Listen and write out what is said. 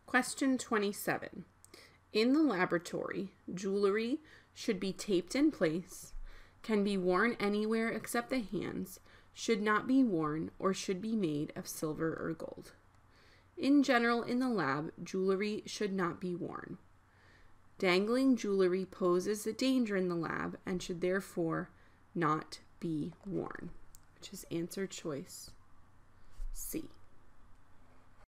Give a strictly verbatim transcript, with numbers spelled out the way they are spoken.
Question twenty-seven. In the laboratory, jewelry should be taped in place, can be worn anywhere except the hands, should not be worn, or should be made of silver or gold. In general, in the lab, jewelry should not be worn. Dangling jewelry poses a danger in the lab and should therefore not be worn, which is answer choice C.